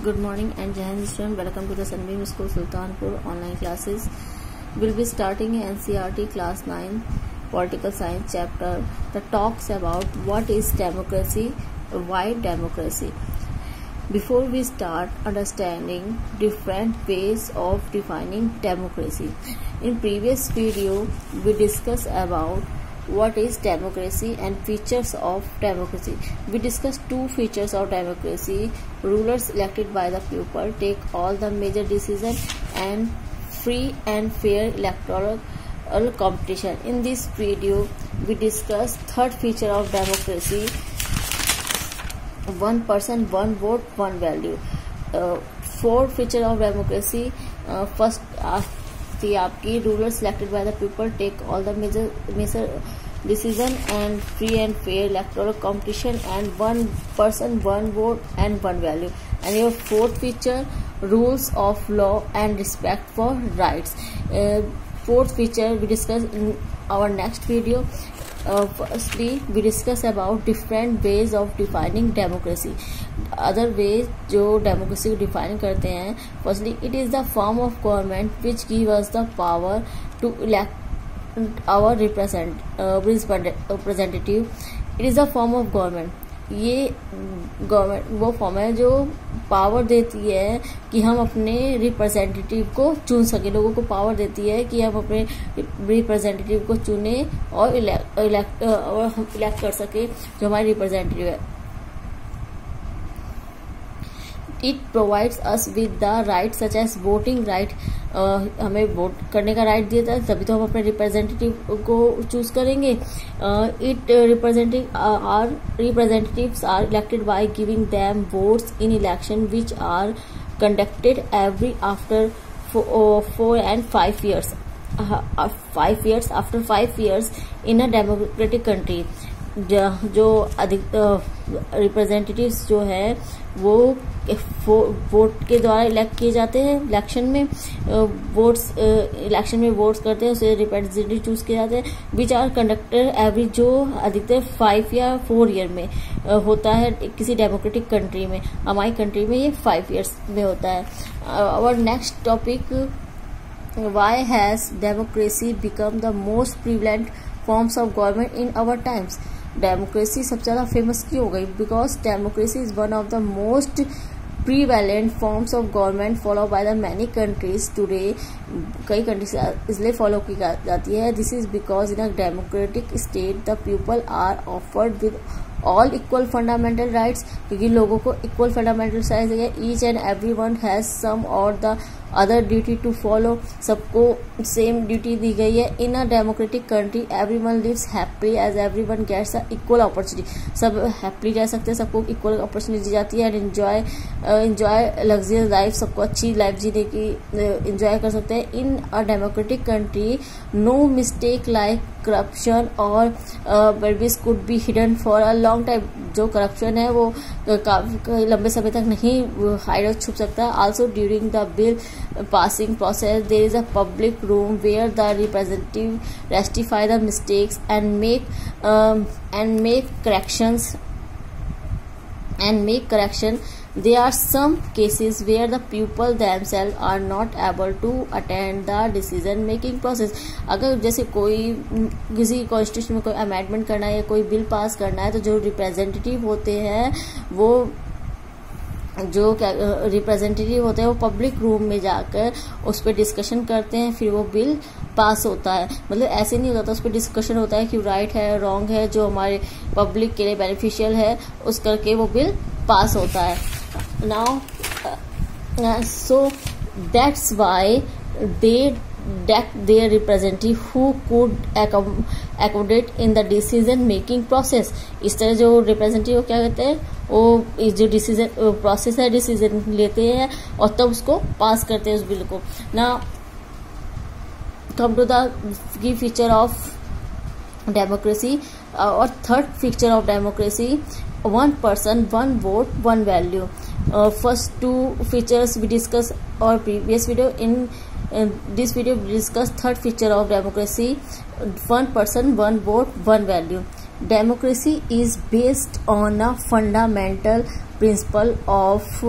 Good morning and Jai Hind students. Welcome to the Sunbeam School Sultanpur online classes. We'll be starting NCERT class 9 political science chapter that talks about what is democracy, why democracy. Before we start understanding different ways of defining democracy, in previous video we discussed about what is democracy and features of democracy. We discussed two features of democracy: rulers elected by the people take all the major decisions, and free and fair electoral competition. In this video we discussed third feature of democracy: one person, one vote, one value. Fourth feature of democracy, first थी आपकी ruler selected by the people take all the major decision and free and fair electoral competition and one person one vote and one value. And your fourth feature rules of law and respect for rights. Fourth feature we discuss in our next video. Firstly, we discuss about different ways of defining democracy. Other ways जो democracy को define करते हैं. Firstly, it is the form of government which gives us the power to elect our representative. It is a form of government. ये government वो form है जो power देती है कि हम अपने रिप्रेजेंटेटिव को चुन सके. लोगों को पावर देती है कि हम अपने रिप्रेजेंटेटिव को चुने और हम इलेक्ट कर सके जो हमारे रिप्रेजेंटेटिव है. It provides us with the right such as voting right. हमें वोट करने का राइट देता है, तभी तो हम अपने रिप्रेजेंटेटिव को चूज करेंगे. It representatives are elected by giving them votes in election which are conducted every after 4 and 5 years. 5 years after 5 years in a democratic country. जो अधिक रिप्रेजेंटेटिव्स जो है वो वोट के द्वारा इलेक्ट किए जाते हैं. इलेक्शन में वोट्स करते हैं, उसे रिप्रेजेंटेटिव चूज किए जाते हैं. विच आर कंडक्टेड एवरी, जो अधिकतर 5 या 4 ईयर में होता है किसी डेमोक्रेटिक कंट्री में. हमारी कंट्री में ये 5 ईयर्स में होता है. और next topic, why has democracy become the most prevalent forms of government in our times. Democracy सबसे ज्यादा फेमस क्यों हो गई? Because democracy is one of the most prevalent forms of government follow by the many countries today. कई countries इसलिए follow की जाती है. This is because in a democratic state the people are offered with all equal fundamental rights. क्योंकि लोगों को equal fundamental rights है. Each and every one has some or the other duty to follow. सबको same duty दी गई है. In a democratic country every one lives happy as every one gets a equal opportunity. सब happily रह सकते हैं, सबको इक्वल अपॉर्चुनिटी दी जाती है. एंड इंजॉय लग्जरियस लाइफ, सबको अच्छी लाइफ जीने की इंजॉय कर सकते हैं. In a democratic country no mistake like corruption or bribes could be hidden for a long time. जो करप्शन है वो काफी लंबे समय तक नहीं हाइड छुप सकता. Also during the bill passing process there is a public room where the representative rectify the mistakes and make correction. There are some cases where the people themselves are not able to attend the decision making process. अगर जैसे किसी constitution में कोई amendment करना है या कोई bill pass करना है, तो जो रिप्रेजेंटेटिव होते हैं वो पब्लिक रूम में जाकर उस पर डिस्कशन करते हैं. फिर वो बिल पास होता है. मतलब ऐसे नहीं होता, उस पर डिस्कशन होता है कि राइट है रॉन्ग है, जो हमारे पब्लिक के लिए बेनिफिशियल है उस करके वो बिल पास होता है. Now so that's why they their representative who could accommodate in the decision making process. इस तरह जो रिप्रेजेंटेटिव क्या कहते हैं, वो जो डिसीजन प्रोसेस है डिसीजन लेते हैं और तब उसको पास करते हैं उस बिल को. ना come to the key feature of democracy. और third feature of democracy, one person one vote one value. First two features we discussed our previous video. In this video we discuss third feature of democracy, one person, one vote, one value. Democracy is based on a fundamental principle of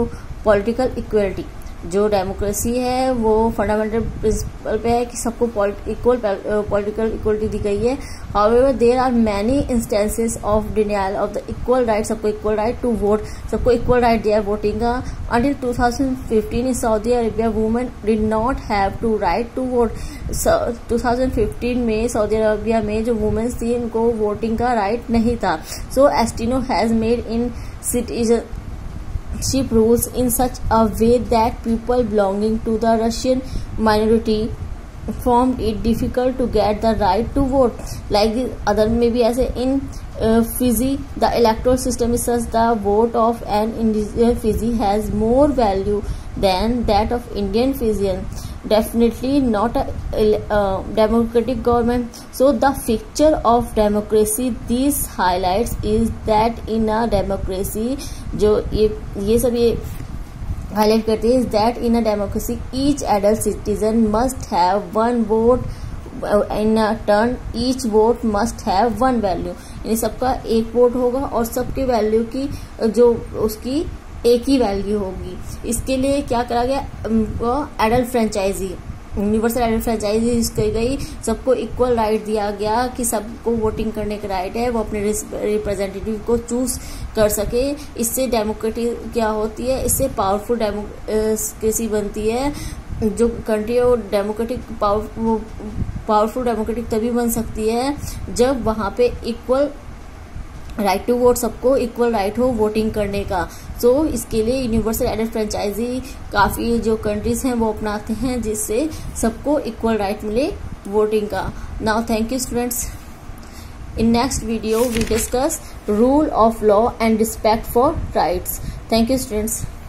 political equality. जो democracy है वो fundamental principle पे है कि सबको equal political equality दी गई है। However there are many instances of denial of the equal right, सबको इक्वल राइट टू वोट, सबको इक्वल राइट दिया है वोटिंग का। Until 2015 in Saudi Arabia women did not have to right to vote. 2015 में Saudi Arabia में जो women's थी उनको वोटिंग का राइट नहीं था। सो एस्टिनो has made in citizenship rules in such a way that people belonging to the Russian minority found it difficult to get the right to vote. Like the other maybe as in Fiji, the electoral system is such the vote of an individual Fiji has more value than that of Indian Fijian. Definitely not a democratic government. So the picture of democracy these highlights is that in a democracy, जो ये सब ये highlight करते हैं, is that in a democracy each adult citizen must have one vote in a turn, each vote must have one value. यानी सबका एक vote होगा और सबके वैल्यू की जो उसकी एक ही वैल्यू होगी। इसके लिए क्या करा गया, adult franchise, universal adult franchise की गई, सबको इक्वल राइट दिया गया कि सबको वोटिंग करने का राइट है, वो अपने रिप्रेजेंटेटिव को चूज कर सके। इससे डेमोक्रेसी क्या होती है, इससे पावरफुल डेमोक्रेसी बनती है। जो कंट्री है वो पावरफुल डेमोक्रेटिक तभी बन सकती है जब वहां पे इक्वल राइट टू वोट, सबको इक्वल राइट हो वोटिंग करने का। सो इसके लिए यूनिवर्सल एडल्ट फ्रेंचाइजी काफी जो कंट्रीज हैं वो अपनाते हैं जिससे सबको इक्वल राइट मिले वोटिंग का। Now thank you students. In next video we discuss rule of law and respect for rights. Thank you students.